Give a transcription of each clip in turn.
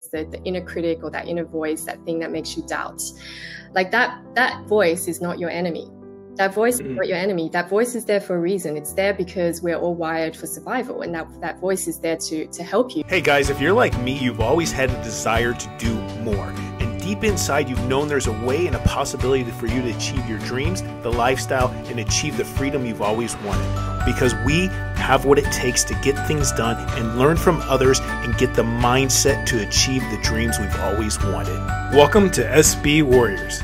the inner critic or that inner voice, that thing that makes you doubt. Like that voice is not your enemy. That voice is not your enemy. That voice is there for a reason. It's there because we're all wired for survival, and that voice is there to help you. Hey guys, if you're like me, you've always had a desire to do more. And deep inside, you've known there's a way and a possibility for you to achieve your dreams, the lifestyle, and achieve the freedom you've always wanted. Because we have what it takes to get things done and learn from others and get the mindset to achieve the dreams we've always wanted. Welcome to SB Warriors.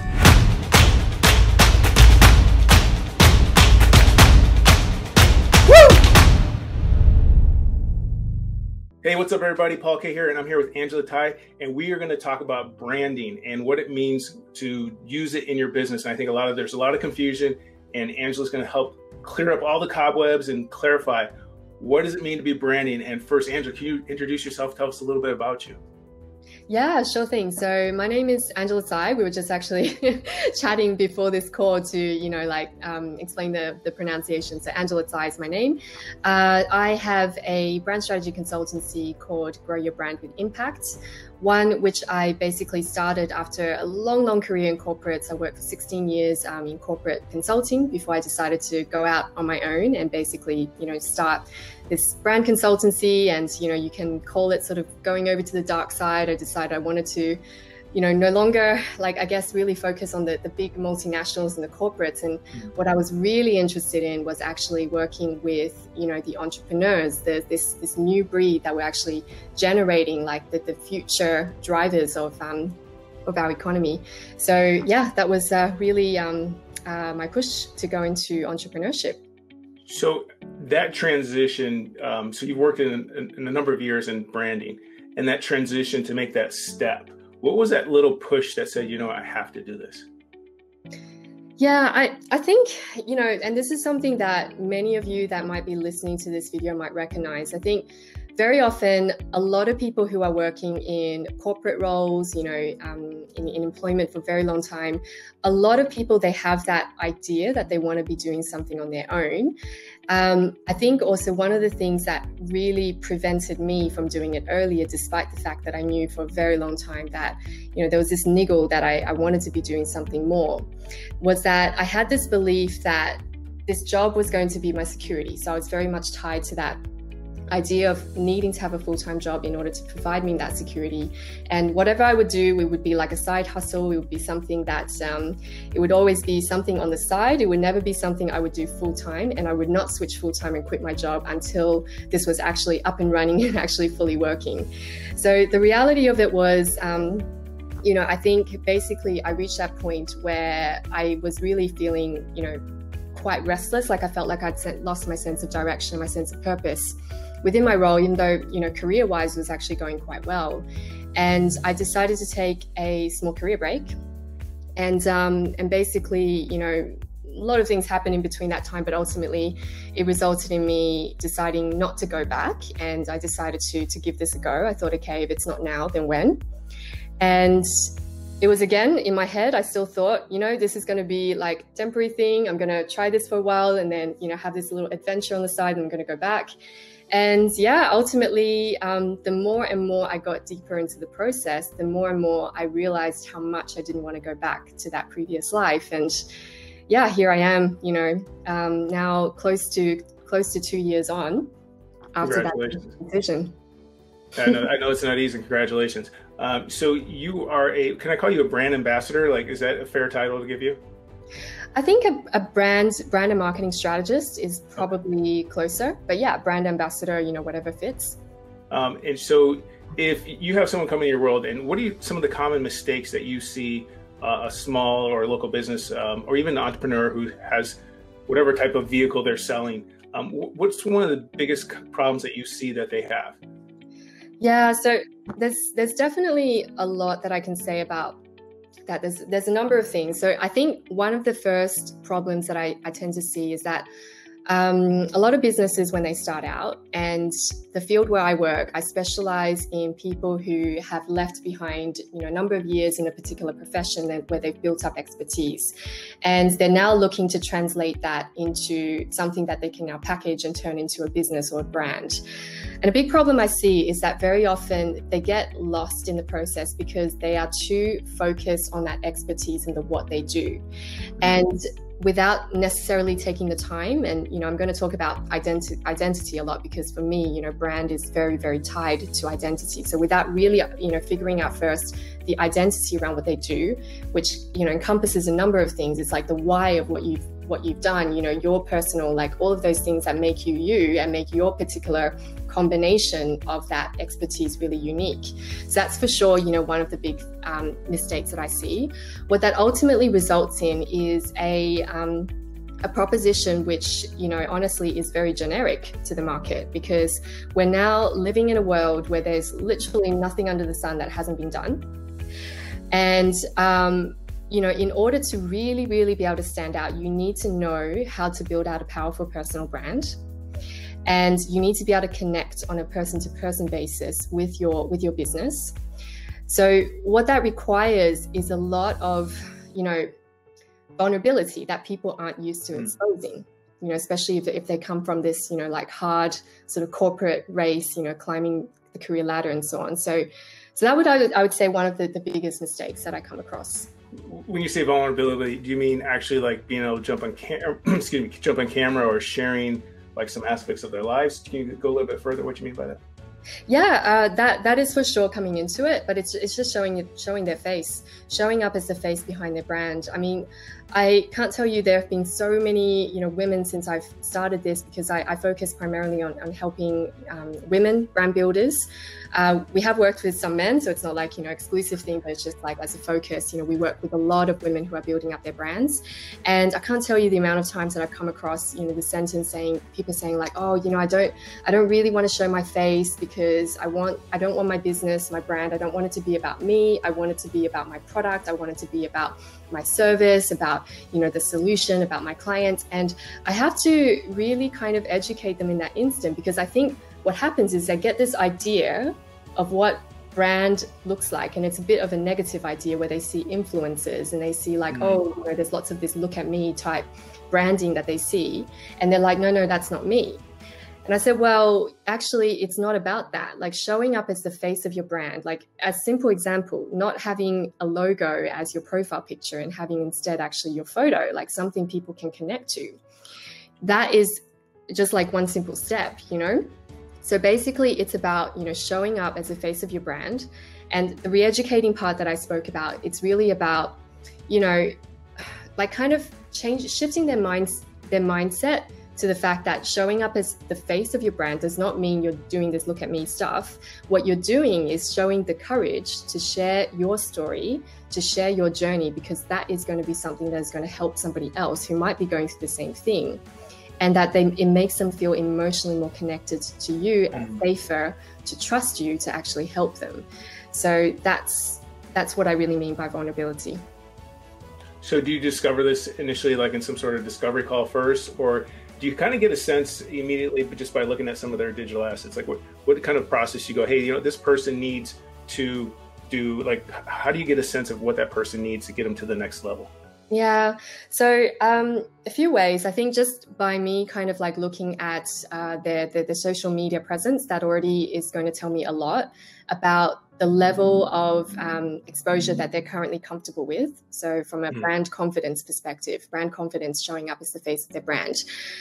Hey, what's up everybody? Paul K here, and I'm here with Angela Tai, and we are going to talk about branding and what it means to use it in your business. And I think there's a lot of confusion, and Angela's going to help clear up all the cobwebs and clarify what does it mean to be branding. And first, Angela, can you introduce yourself? Tell us a little bit about you. Yeah, sure thing. So my name is Angela Tai. We were just actually chatting before this call to, explain the pronunciation. So Angela Tai is my name. I have a brand strategy consultancy called Grow Your Brand with Impact, one which I basically started after a long career in corporates. I worked for 16 years in corporate consulting before I decided to go out on my own and basically, start this brand consultancy. And, you can call it sort of going over to the dark side. I decided I wanted to, no longer, really focus on the big multinationals and the corporates. And what I was really interested in was actually working with, the entrepreneurs, this new breed that we're actually generating, like the future drivers of our economy. So yeah, that was really my push to go into entrepreneurship. So that transition, so you've worked in a number of years in branding, and that transition to make that step, what was that little push that said, I have to do this? Yeah, I think, and this is something that many of you that might be listening to this video might recognize. I think very often, a lot of people who are working in corporate roles, in employment for a very long time, a lot of people, they have that idea that they want to be doing something on their own. I think also one of the things that really prevented me from doing it earlier, despite the fact that I knew for a very long time that, there was this niggle that I wanted to be doing something more, was that I had this belief that this job was going to be my security. So I was very much tied to that idea of needing to have a full-time job in order to provide me that security. And whatever I would do, it would be like a side hustle. It would be something that it would always be something on the side. It would never be something I would do full-time, and I would not switch full-time and quit my job until this was actually up and running and actually fully working. So the reality of it was, I think basically I reached that point where I was really feeling, quite restless. Like I felt like I'd lost my sense of direction, my sense of purpose within my role, even though, career-wise was actually going quite well. And I decided to take a small career break. And basically, a lot of things happened in between that time, but ultimately it resulted in me deciding not to go back. And I decided to give this a go. I thought, okay, if it's not now, then when? And it was again in my head. I still thought, this is going to be like a temporary thing. I'm going to try this for a while and then, have this little adventure on the side, and I'm going to go back. And yeah, ultimately, the more and more I got deeper into the process, the more and more I realized how much I didn't want to go back to that previous life. And yeah, here I am, now close to 2 years on after that decision. I know it's not easy. Congratulations. So you are can I call you a brand ambassador? Like, is that a fair title to give you? I think a brand and marketing strategist is probably closer, but yeah, brand ambassador, whatever fits. And so if you have someone coming to your world, and what are some of the common mistakes that you see a small or local business, or even an entrepreneur who has whatever type of vehicle they're selling, what's one of the biggest problems that you see that they have? Yeah, so there's definitely a lot that I can say about that. There's a number of things. So I think one of the first problems that I tend to see is that A lot of businesses, when they start out, and the field where I work, I specialize in people who have left behind, a number of years in a particular profession where they've built up expertise. And they're now looking to translate that into something that they can now package and turn into a business or a brand. And a big problem I see is that very often they get lost in the process because they are too focused on that expertise and what they do. And without necessarily taking the time, and I'm going to talk about identity a lot, because for me, brand is very, very tied to identity. So without really figuring out first the identity around what they do, which encompasses a number of things. It's like the why of what you've done, your personal, like all of those things that make you you and make your particular combination of that expertise really unique. So that's for sure, one of the big mistakes that I see. What that ultimately results in is a proposition which, honestly is very generic to the market, because we're now living in a world where there's literally nothing under the sun that hasn't been done. And in order to really, really be able to stand out, you need to know how to build out a powerful personal brand. And you need to be able to connect on a person-to-person basis with your business. So what that requires is a lot of, vulnerability that people aren't used to exposing, especially if they come from this, like hard sort of corporate race, climbing the career ladder and so on. So that I would say one of the biggest mistakes that I come across. When you say vulnerability, do you mean actually like being able to jump on camera or sharing like some aspects of their lives? Can you go a little bit further what you mean by that? Yeah, that is for sure coming into it, but it's just showing their face, showing up as the face behind their brand. I mean, I can't tell you, there have been so many, women since I've started this, because I focus primarily on helping women brand builders. We have worked with some men, so it's not like, exclusive thing, but it's just like as a focus, we work with a lot of women who are building up their brands. And I can't tell you the amount of times that I've come across, the sentence people saying like, oh, I don't really want to show my face because I don't want my business, my brand, I don't want it to be about me. I want it to be about my product. I want it to be about my service, about, the solution, about my clients. And I have to really kind of educate them in that instant, because I think what happens is they get this idea of what brand looks like, and it's a bit of a negative idea where they see influencers and they see like, oh, there's lots of this look at me type branding that they see, and they're like, no, that's not me. And I said, well, actually, it's not about that. Like showing up as the face of your brand, like a simple example, not having a logo as your profile picture and having instead actually your photo, like something people can connect to. That is just like one simple step, So basically it's about, showing up as the face of your brand. And the re-educating part that I spoke about, it's really about, like kind of shifting their mindset to the fact that showing up as the face of your brand does not mean you're doing this look at me stuff. What you're doing is showing the courage to share your story, to share your journey, because that is going to be something that is going to help somebody else who might be going through the same thing. And that it makes them feel emotionally more connected to you and safer to trust you to actually help them. So that's what I really mean by vulnerability. So do you discover this initially like in some sort of discovery call first, or do you kind of get a sense immediately but just by looking at some of their digital assets? Like what kind of process you go, hey, this person needs to do, like, how do you get a sense of what that person needs to get them to the next level? Yeah, so a few ways. I think just by me kind of like looking at their social media presence, that already is going to tell me a lot about the level of exposure that they're currently comfortable with. So from a brand confidence perspective, brand confidence showing up as the face of their brand.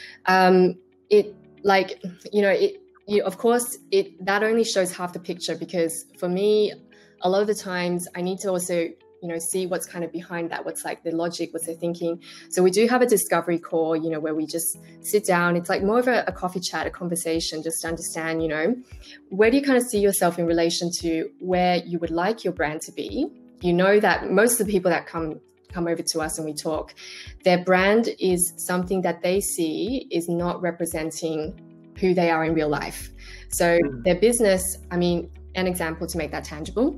Of course, that only shows half the picture, because for me, a lot of the times I need to also see what's kind of behind that, what's like the logic, what's their thinking. So we do have a discovery call, where we just sit down. It's like more of a coffee chat, a conversation, just to understand, where do you kind of see yourself in relation to where you would like your brand to be? That most of the people that come over to us and we talk, their brand is something that they see is not representing who they are in real life. So their business, an example to make that tangible.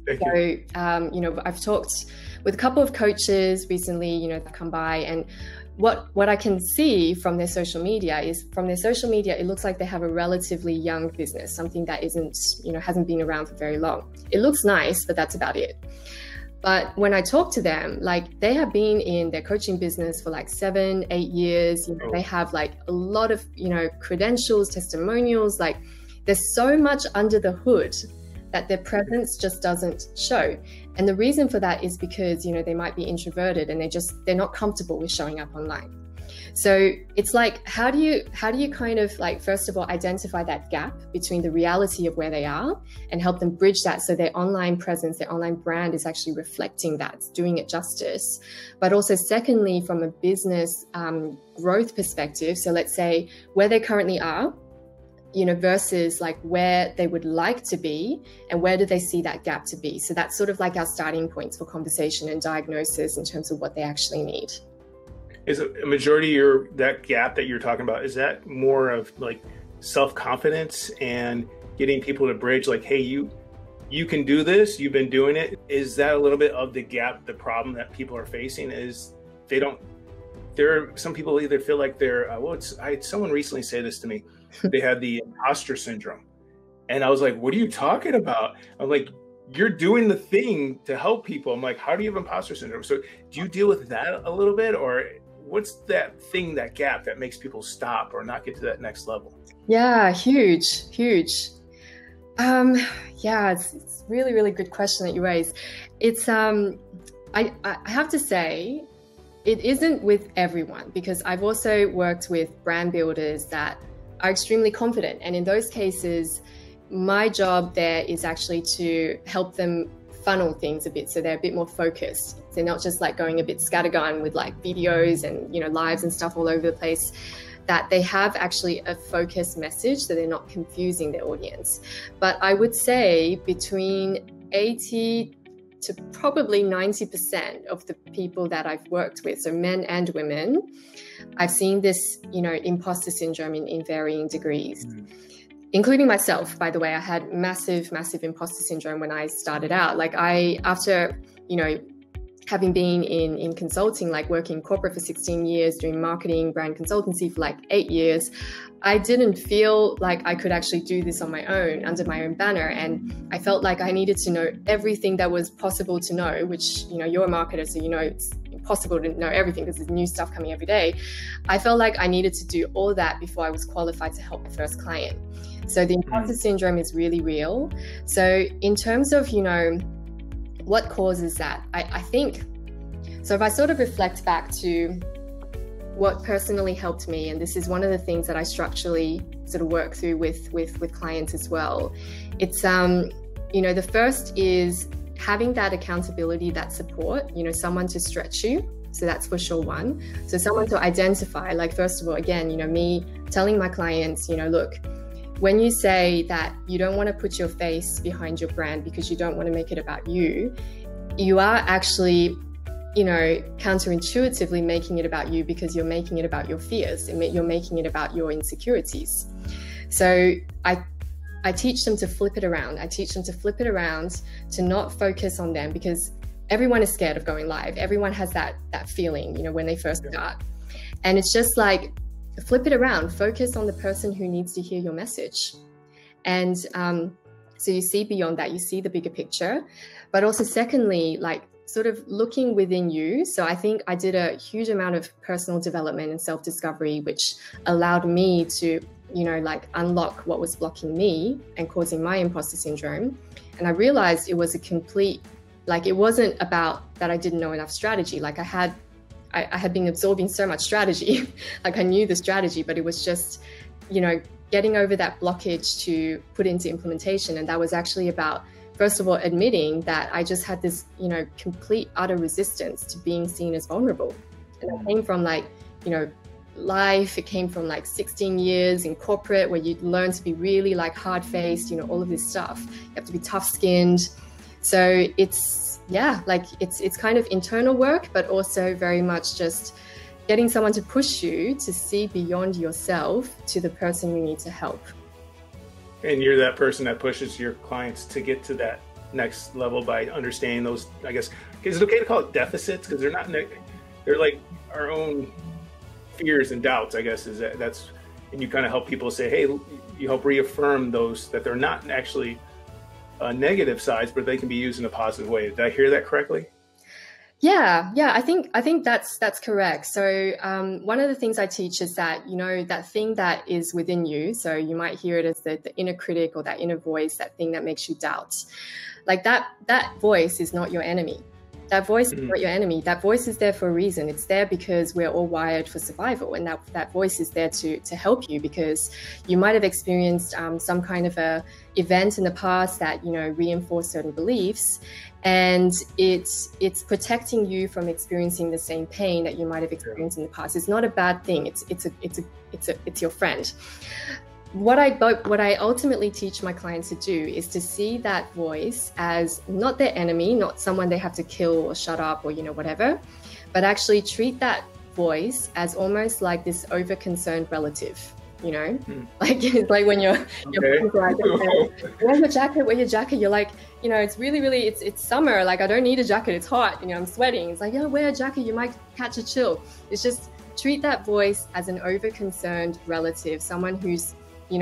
So, I've talked with a couple of coaches recently, that come by, and, what I can see from their social media is, it looks like they have a relatively young business, something that isn't, hasn't been around for very long. It looks nice, but that's about it. But when I talk to them, like, they have been in their coaching business for like 7, 8 years. They have like a lot of, credentials, testimonials. Like, there's so much under the hood that their presence just doesn't show. And the reason for that is because, they might be introverted and they're not comfortable with showing up online. So it's like, how do you kind of like, first of all, identify that gap between the reality of where they are and help them bridge that, so their online presence, their online brand is actually reflecting that, it's doing it justice. But also secondly, from a business growth perspective, so let's say where they currently are, versus like where they would like to be, and where do they see that gap to be. So that's sort of like our starting points for conversation and diagnosis in terms of what they actually need. Is a majority of that gap that you're talking about, is that more of like self-confidence and getting people to bridge like, hey, you can do this, you've been doing it? Is that a little bit of the gap, the problem that people are facing is some people either feel like I had someone recently say this to me, they had the imposter syndrome. And I was like, what are you talking about? I'm like, you're doing the thing to help people. I'm like, how do you have imposter syndrome? So do you deal with that a little bit, or what's that gap that makes people stop or not get to that next level? Yeah, huge. Yeah, it's really, really good question that you raise. It's, I have to say, it isn't with everyone, because I've also worked with brand builders that are extremely confident. And in those cases, my job there is actually to help them funnel things a bit, so they're a bit more focused. They're not just like going a bit scattergun with like videos and lives and stuff all over the place, that they have actually a focused message, so they're not confusing their audience. But I would say between 80 to probably 90% of the people that I've worked with, so men and women, I've seen this, imposter syndrome in varying degrees. Including myself, by the way. I had massive imposter syndrome when I started out. Like, after, having been in consulting, like working in corporate for 16 years, doing marketing, brand consultancy for like 8 years, I didn't feel like I could actually do this on my own, under my own banner. And I felt like I needed to know everything that was possible to know, which, you're a marketer, so it's impossible to know everything because there's new stuff coming every day. I felt like I needed to do all that before I was qualified to help the first client. So the imposter syndrome is really real. So in terms of, what causes that, I think, so if I sort of reflect back to what personally helped me, and this is one of the things that I structurally sort of work through with clients as well, it's, the first is having that accountability, that support, someone to stretch you. So that's for sure one. So someone to identify, like, first of all, again, me telling my clients, look, when you say that you don't want to put your face behind your brand because you don't want to make it about you, you are actually, counterintuitively making it about you, because you're making it about your fears, and you're making it about your insecurities. So I teach them to flip it around. I teach them to flip it around, to not focus on them, because everyone is scared of going live. Everyone has that feeling, when they first start. And it's just like, flip it around, focus on the person who needs to hear your message. And so you see beyond that, you see the bigger picture. But also secondly, like, sort of looking within you. So I think I did a huge amount of personal development and self-discovery, which allowed me to, unlock what was blocking me and causing my imposter syndrome. And I realized it was it wasn't about that I didn't know enough strategy. Like, I had been absorbing so much strategy, like I knew the strategy, but it was just, getting over that blockage to put into implementation. And that was actually about, first of all, admitting that I just had this, complete utter resistance to being seen as vulnerable. And it came from life. It came from 16 years in corporate, where you learn to be really hard-faced, all of this stuff. You have to be tough-skinned. So it's kind of internal work, but also very much just getting someone to push you to see beyond yourself to the person you need to help. And you're that person that pushes your clients to get to that next level by understanding those, I guess, is it okay to call it deficits? Because they're like our own fears and doubts, I guess, and you kind of help people say, hey, you help reaffirm those, that they're not actually negative sides, but they can be used in a positive way. Did I hear that correctly? Yeah, I think that's correct. So one of the things I teach is that, that thing that is within you. So you might hear it as the inner critic or that inner voice, that thing that makes you doubt. Like that voice is not your enemy. That voice is not your enemy. That voice is there for a reason. It's there because we're all wired for survival, and that voice is there to help you, because you might have experienced some kind of a event in the past that reinforced certain beliefs, and it's protecting you from experiencing the same pain that you might have experienced in the past. It's not a bad thing. It's your friend. What I ultimately teach my clients to do is to see that voice as not their enemy, not someone they have to kill or shut up or whatever, but actually treat that voice as almost like this over-concerned relative. Like it's like when your friends are like, wear your jacket. You're like, it's really, really, it's summer. Like, I don't need a jacket. It's hot. I'm sweating. It's like, wear a jacket. You might catch a chill. It's just treat that voice as an over-concerned relative, someone who's,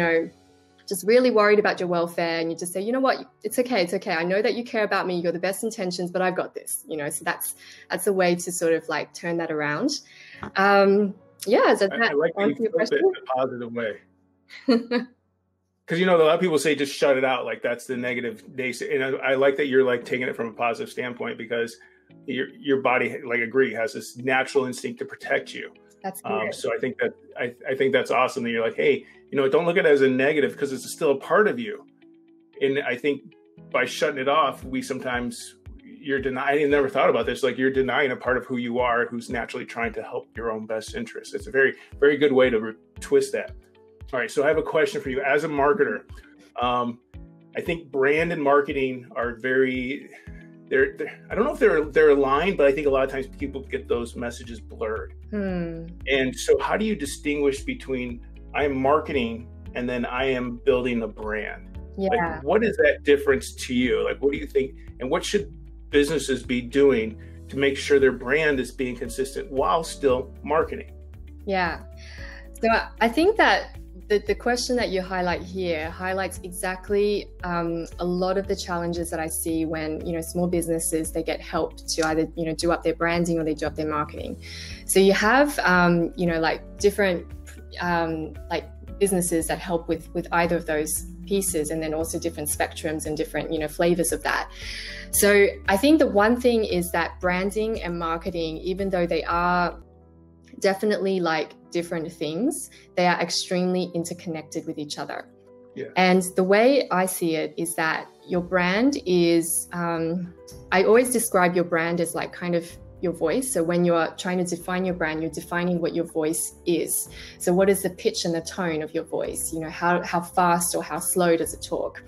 just really worried about your welfare, and you just say, you know what, it's okay. I know that you care about me. You're the best intentions, but I've got this, so that's a way to sort of like turn that around. I like that you put it in a positive way. Because, a lot of people say, just shut it out. Like that's the negative. And I like that you're like taking it from a positive standpoint, because your body, like, has this natural instinct to protect you. That's good. So I think that's awesome that you're like, hey, don't look at it as a negative, because it's still a part of you. And I think by shutting it off, you're denying. I never thought about this. Like, you're denying a part of who you are, who's naturally trying to help your own best interest. It's a very, very good way to twist that. All right. So I have a question for you as a marketer. I think brand and marketing are very, I don't know if they're aligned, but I think a lot of times people get those messages blurred. And so how do you distinguish between I am marketing and then I am building a brand? Yeah. Like, what is that difference to you? Like, what do you think? And what should businesses be doing to make sure their brand is being consistent while still marketing? Yeah. So I think that the question that you highlight here highlights exactly a lot of the challenges that I see when, small businesses, they get help to either, do up their branding or they do up their marketing. So you have, like different like businesses that help with either of those pieces, and then also different spectrums and different, flavors of that. So I think the one thing is that branding and marketing, even though they are definitely like different things, they are extremely interconnected with each other. Yeah. And the way I see it is that your brand is, I always describe your brand as like kind of your voice. So when you're trying to define your brand, you're defining what your voice is. So what is the pitch and the tone of your voice? How fast or how slow does it talk?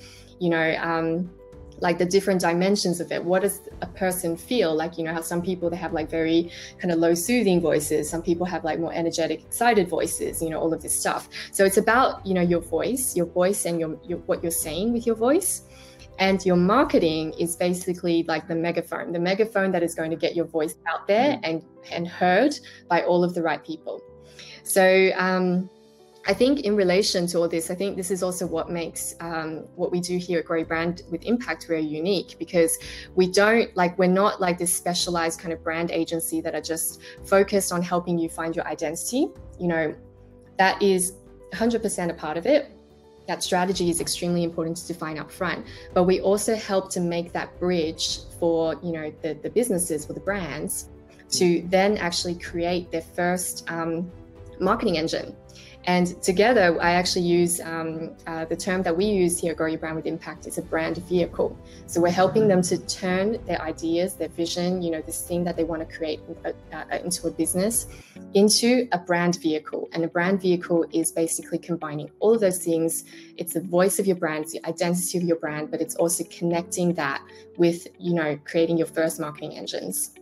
Like the different dimensions of it. What does a person feel? Like, how some people, they have like very kind of low soothing voices. Some people have like more energetic, excited voices, all of this stuff. So it's about, your voice and your what you're saying with your voice. And your marketing is basically like the megaphone that is going to get your voice out there and heard by all of the right people. So I think in relation to all this, I think this is also what makes what we do here at Grow Brand with Impact very unique, because we're not like this specialized kind of brand agency that are just focused on helping you find your identity. That is 100% a part of it. That strategy is extremely important to define up front, but we also help to make that bridge for, the businesses, for the brands, to then actually create their first marketing engine. And together, I actually use the term that we use here at Grow Your Brand with Impact is a brand vehicle. So we're helping them to turn their ideas, their vision, this thing that they want to create into a business, into a brand vehicle. And a brand vehicle is basically combining all of those things. It's the voice of your brand, it's the identity of your brand, but it's also connecting that with, creating your first marketing engines.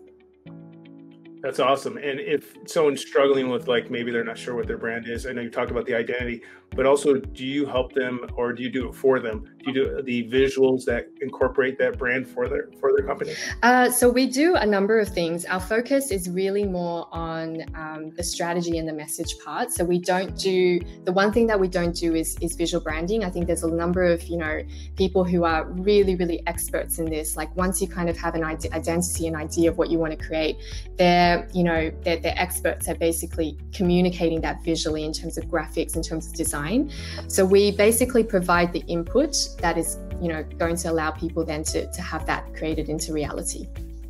That's awesome. And if someone's struggling with, like, maybe they're not sure what their brand is, I know you talked about the identity. but also do you help them or do you do it for them? Do you do the visuals that incorporate that brand for their company? So we do a number of things. Our focus is really more on the strategy and the message part. So we don't do, the one thing that we don't do is visual branding. I think there's a number of, people who are really, really experts in this. Like once you kind of have an identity and idea of what you want to create, they're experts at basically communicating that visually in terms of graphics, in terms of design. So we basically provide the input that is, going to allow people then to have that created into reality.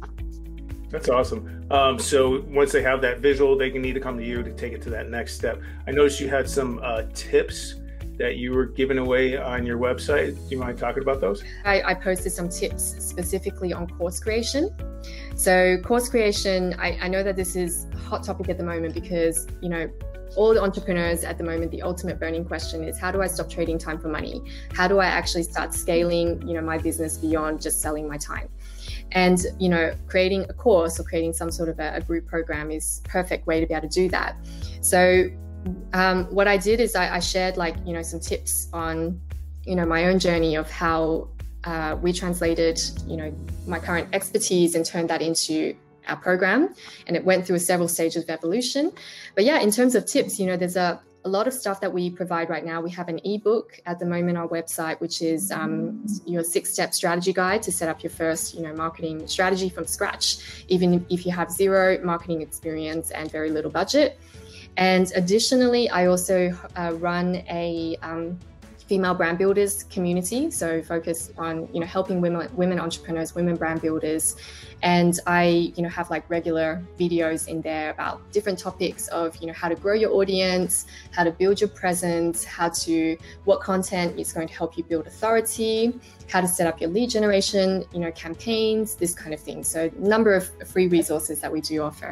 That's awesome. So once they have that visual, they can need to come to you to take it to that next step. I noticed you had some tips that you were giving away on your website. Do you mind talking about those? I posted some tips specifically on course creation. So course creation, I know that this is a hot topic at the moment because, all the entrepreneurs at the moment, the ultimate burning question is, how do I stop trading time for money? How do I actually start scaling, my business beyond just selling my time? And, creating a course or creating some sort of a group program is a perfect way to be able to do that. So what I did is I shared some tips on, my own journey of how we translated, my current expertise and turned that into our program, and it went through several stages of evolution. But yeah, in terms of tips, there's a lot of stuff that we provide right now. We have an ebook at the moment on our website, which is your 6-step strategy guide to set up your first, marketing strategy from scratch, even if you have zero marketing experience and very little budget. And additionally, I also run a female brand builders community, so focus on helping women entrepreneurs, women brand builders, and I have regular videos in there about different topics of how to grow your audience, how to build your presence, what content is going to help you build authority, how to set up your lead generation, campaigns, this kind of thing. So a number of free resources that we do offer.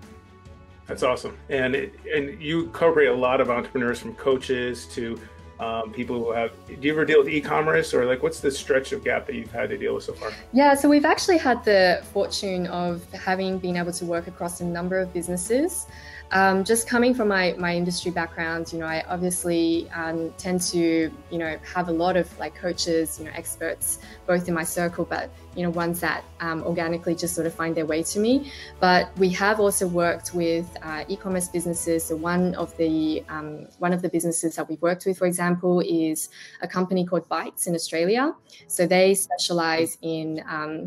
That's awesome, and you incorporate a lot of entrepreneurs, from coaches to people who have, do you ever deal with e-commerce, or what's the stretch of gap that you've had to deal with so far? Yeah, so we've actually had the fortune of been able to work across a number of businesses. Just coming from my industry background, I obviously tend to, have a lot of coaches, experts, both in my circle, but, ones that organically just sort of find their way to me. But we have also worked with e-commerce businesses. So one of the businesses that we've worked with, for example, is a company called Bites in Australia. So they specialize in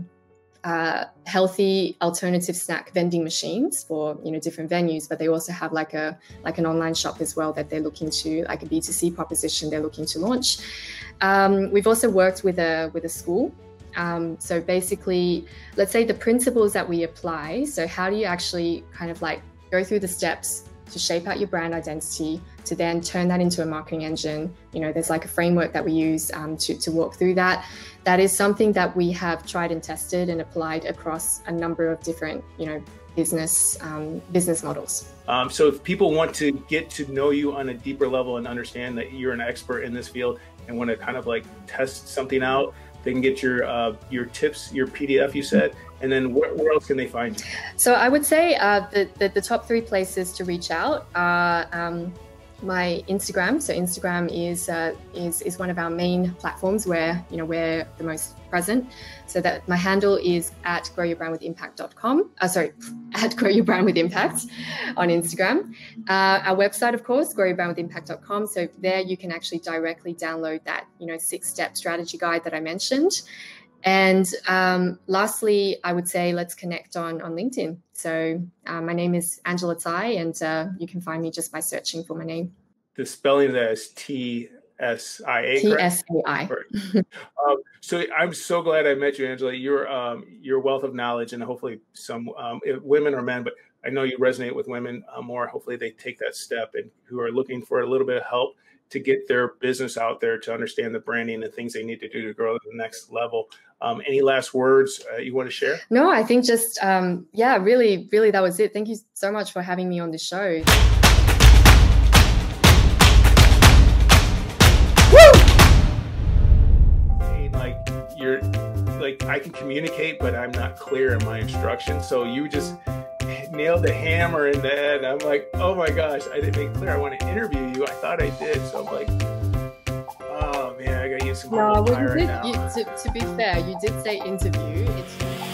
healthy alternative snack vending machines for different venues, but they also have an online shop as well that they're looking to, a B2C proposition they're looking to launch. We've also worked with a school. So basically, let's say the principles that we apply. So how do you actually kind of go through the steps to shape out your brand identity, to then turn that into a marketing engine? There's a framework that we use to walk through that. That is something that we have tried and tested and applied across a number of different, business models. So if people want to get to know you on a deeper level and understand that you're an expert in this field and want to kind of test something out, they can get your tips, your PDF you said, and then where else can they find you? So I would say the top 3 places to reach out are my Instagram. So Instagram is one of our main platforms where we're the most present. So that my handle is at growyourbrandwithimpact.com. At growyourbrandwithimpact on Instagram. Our website, of course, growyourbrandwithimpact.com. So there you can actually directly download that 6-step strategy guide that I mentioned. And lastly, I would say let's connect on LinkedIn. So my name is Angela Tsai, and you can find me just by searching for my name. The spelling of that is T-S-I-A, correct? T-S-A-I. So I'm so glad I met you, Angela. Your wealth of knowledge, and hopefully some women or men, but I know you resonate with women more. Hopefully they take that step and who are looking for a little bit of help to get their business out there, to understand the branding and things they need to do to grow to the next level. Any last words you want to share? No, I think just, really, that was it. Thank you so much for having me on the show. I can communicate, but I'm not clear in my instructions. So you just nailed the hammer in the head. I'm like, oh my gosh, I didn't make clear I want to interview you. I thought I did. So I'm like, oh man, I got to use some more No, well, right now. to be fair, you did say interview. It's